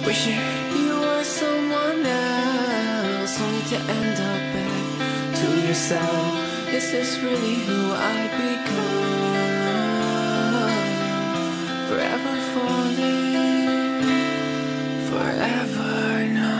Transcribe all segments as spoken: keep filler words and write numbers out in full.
Wishing you were someone else, only to end up back to yourself. Is this really who I become? Forever falling, forever numb.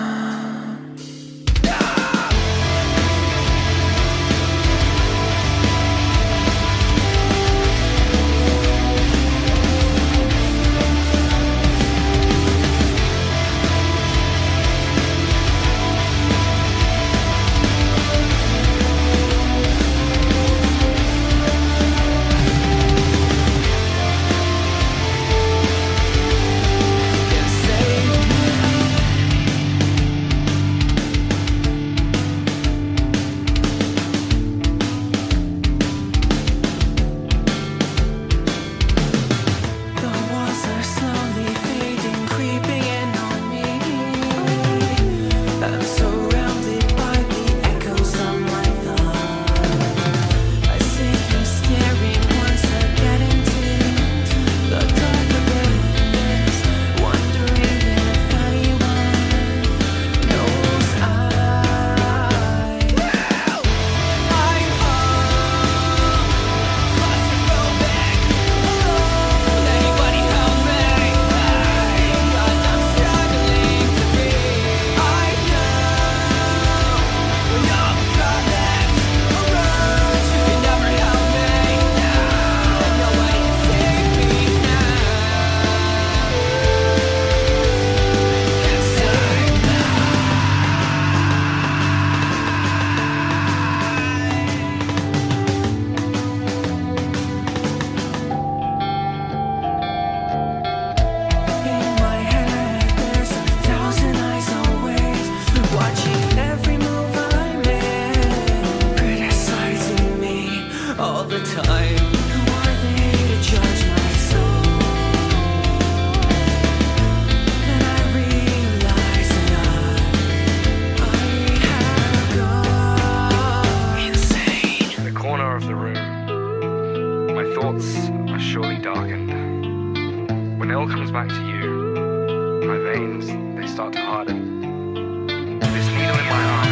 All the time, who are they to judge my soul? Then I realize that I, I have gone insane. In the corner of the room, my thoughts are surely darkened. When it all comes back to you, my veins, they start to harden. This needle in my arm